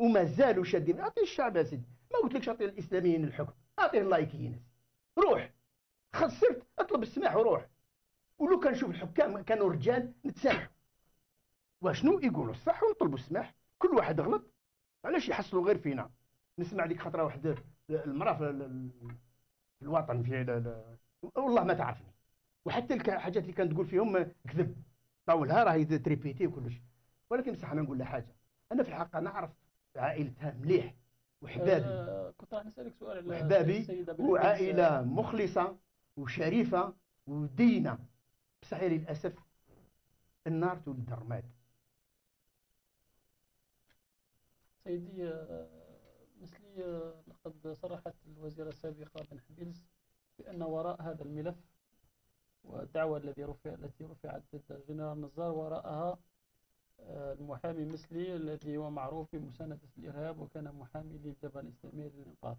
وما زالوا شادين. اعطي الشعب يا سيدي، ما قلت لكش اعطي الاسلاميين الحكم، اعطي اللايكيين. روح خسرت، اطلب السماح وروح. ولو كان نشوف الحكام كانوا رجال نتسامحوا، وشنو يقولوا الصح ونطلبوا السماح. كل واحد غلط، علاش يحصلوا غير فينا؟ نسمع ديك خطره واحد المراه في الوطن والله ما تعرفني، وحتى الحاجات اللي كانت تقول فيهم كذب، طاولها راهي تريبيتي وكلش. ولكن بصح انا نقول لها حاجه، انا في الحقيقه نعرف عائلتها مليح، وحبابي كنت راح نسألك سؤال وحبابي السيدة بلقيس. وعائله مخلصه وشريفه ودينه. بصح للاسف النار تولد الرماد. سيدي مثلي لقد صرحت الوزيرة السابقة بن حبيلس بأن وراء هذا الملف والدعوة التي رفعت ضد الجنرال نزار وراءها المحامي مثلي الذي هو معروف بمساندة الإرهاب وكان محامي للجبهة الإسلامية للإنقاذ.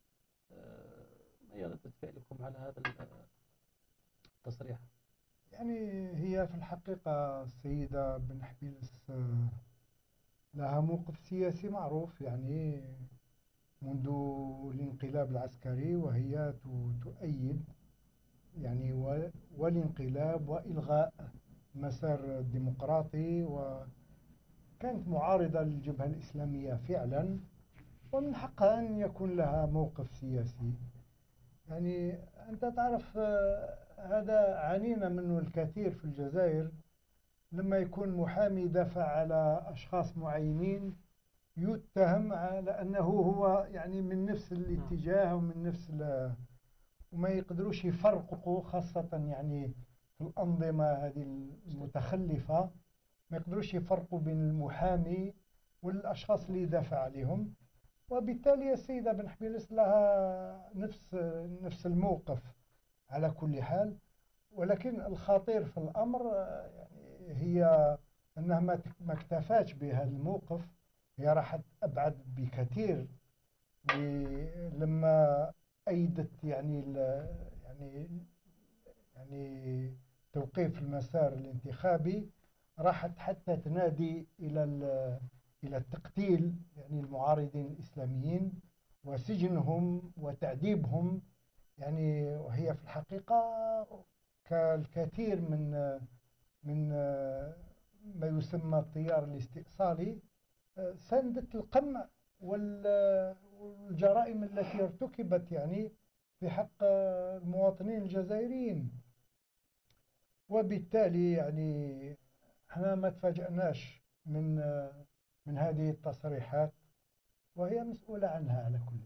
ما هي ردة فعلكم على هذا التصريح؟ يعني هي في الحقيقة السيدة بن حبيلس لها موقف سياسي معروف، يعني منذ الانقلاب العسكري وهي تؤيد يعني والانقلاب وإلغاء المسار الديمقراطي، وكانت معارضة للجبهة الإسلامية فعلا، ومن حقها أن يكون لها موقف سياسي. يعني أنت تعرف هذا عانينا منه الكثير في الجزائر، لما يكون محامي يدافع على أشخاص معينين يتهم على أنه هو يعني من نفس الاتجاه ومن نفس وما يقدروش يفرقوا، خاصة يعني في الأنظمة هذه المتخلفة ما يقدروش يفرقوا بين المحامي والأشخاص اللي يدافع عليهم. وبالتالي السيدة بن حبيلس لها نفس الموقف على كل حال. ولكن الخطير في الأمر يعني هي أنها ما اكتفاش بهذا الموقف، هي راحت أبعد بكثير. لما أيدت يعني يعني توقيف المسار الانتخابي، راحت حتى تنادي إلى التقتيل يعني المعارضين الإسلاميين وسجنهم وتعذيبهم. يعني وهي في الحقيقة كالكثير من ما يسمى التيار الاستئصالي ساندت القمع والجرائم التي ارتكبت يعني في حق المواطنين الجزائريين. وبالتالي يعني احنا ما تفاجأناش من هذه التصريحات، وهي مسؤولة عنها على كل